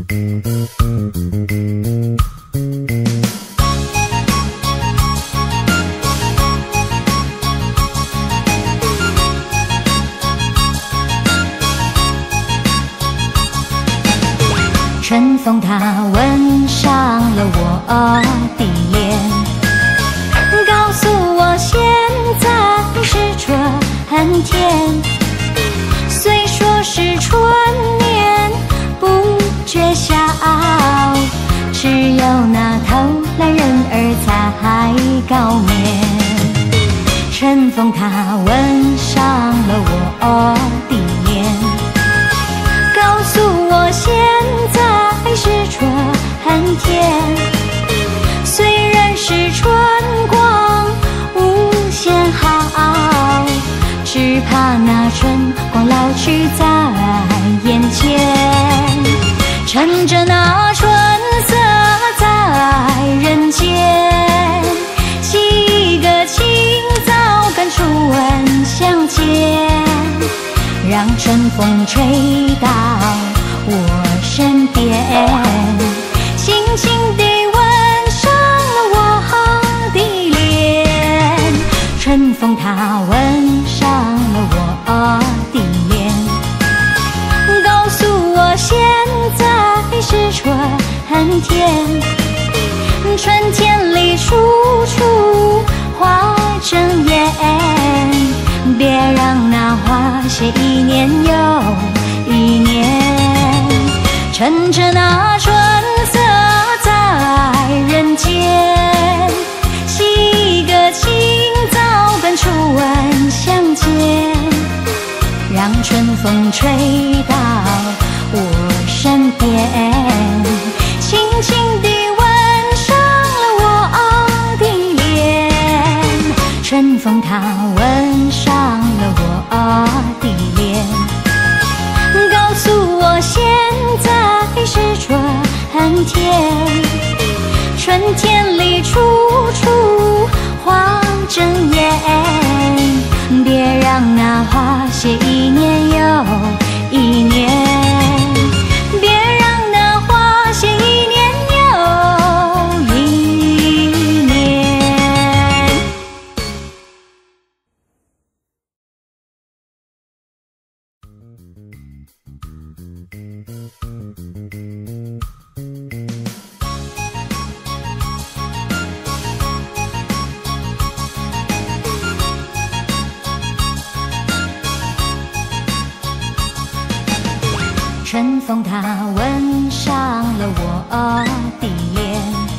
春风它吻上了我的脸，告诉我现在是春天。虽说是春眠不觉晓，只有那偷懒人儿才高眠。春风它吻上了我的脸，告诉我现在是春天。虽然是春光无限好，只怕那春光老去在眼前。趁着那春色在人间，沏一个清早，感初闻相见，让春风吹到我身边，轻轻地吻上了我的脸。春风它吻上了我的脸，告诉我现在是春天。春天里处处花争艳，别让那花谢一年又一年。趁着那春色在人间，沏一个清早，跟初闻相见，让春风吹到我身边，轻轻地吻上了我的脸。春风它吻上了我的脸，告诉我现在是春天。春天里处处花争艳，别让那花谢一年又一年，别让那花谢一年又一年。春风它吻上了我的脸，